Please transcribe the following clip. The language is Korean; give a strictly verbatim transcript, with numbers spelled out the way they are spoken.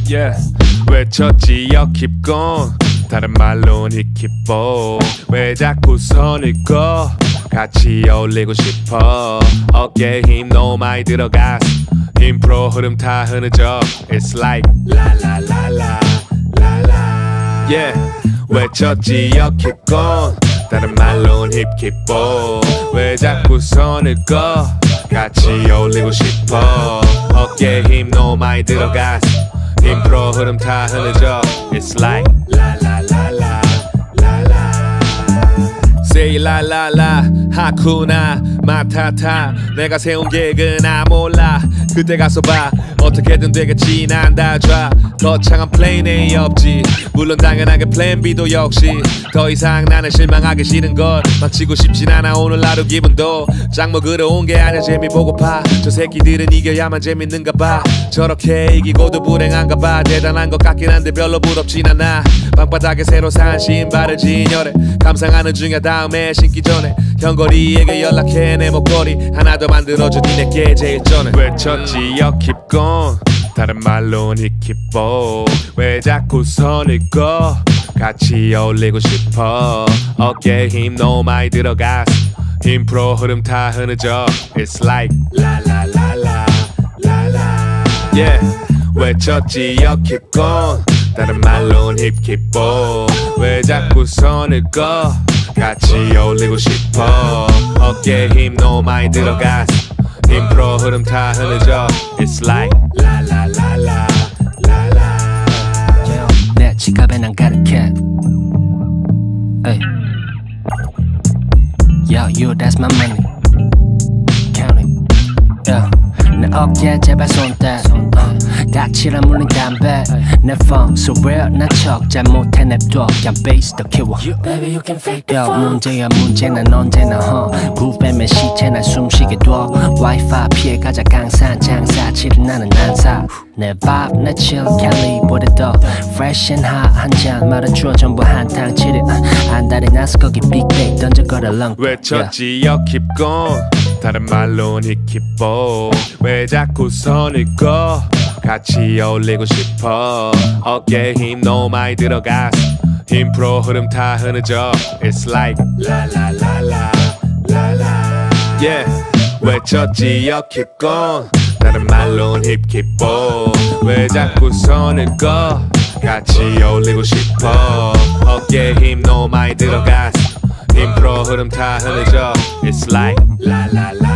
yeah. 외쳤지 you keep going 다른 말로는 you keep on 왜 자꾸 손을 꺼 같이 어울리고 싶어 어깨에 힘 너무 많이 들어갔어 힘프로 흐름 타 흐느져 It's like la la la la la la yeah 외쳤지 you keep going 다른 말로는 hip keep on 왜 자꾸 손을 꺼 같이 어울리고 싶어 어깨에 힘 너무 많이 들어갔어 힘프로 흐름 타 흐느져 It's like la la la la la la Say la la la 하쿠나 마타타 내가 세운 계획은 나 몰라 그때 가서 봐 어떻게든 되겠지 난 다 좋아 거창한 플랜 A 없지 물론 당연하게 플랜 B도 역시 더 이상 나는 실망하기 싫은걸 마치고 싶진 않아 오늘 하루 기분도 짱 먹으러 온 게 아니야 재미 보고파 저 새끼들은 이겨야만 재밌는가 봐 저렇게 이기고도 불행한가 봐 대단한 것 같긴 한데 별로 부럽진 않아 방바닥에 새로 산 신발을 진열해 감상하는 중이야 다음에 신기 전에 현거리에게 연락해 내 목걸이 하나 더 만들어줘 니네께 제일 전에 외쳤지 you keep going 다른 말로는 you keep on 왜 자꾸 손을 꺼 같이 어울리고 싶어 어깨에 힘 너무 많이 들어갔어 힘프로 흐름 타 흐느져 It's like la la la la la la yeah 외쳤지 you keep going 다른 말로는 hip keep on 왜 자꾸 손을 꺼 같이 어울리고 싶어 어깨에 힘 너무 많이 들어갔어 힘프로 흐름 타 흐느져 It's like la la la la la la 내 지갑에 난 가득해 Ay. Yo, you, that's my money Count it yeah. 내 어깨에 제발 손대 uh, 닥치라 물린 담배 내 phone so real 난 척 잘못해 냅둬 그냥 베이스 더 키워 Baby you can fake the phone 문제야 문제는 언제나 huh. 불 빼면 시체 날 숨쉬게 둬 와이파이 피해가자 강산 장사 칠은 나는 난사 내 vibe 내 chill 캘리보다 더 fresh and hot 한 잔 말아줘 전부 한탕 치리 한 달에 나서 거기 빅뱅 던져 걸어 렁 외쳤지 you keep going 다른 말로는 you keep on 왜 자꾸 손을 꺼 같이 어울리고 싶어 어깨에 힘 너무 많이 들어갔어 힘프로 흐름 타 흐느져 It's like la la la la la la yeah 외쳤지 you keep going 다른 말로는 hip keep on 왜 자꾸 손을 꺼 같이 어울리고 싶어 어깨에 힘 너무 많이 들어갔어 힘프로 흐름 타 흐느져 It's like la la la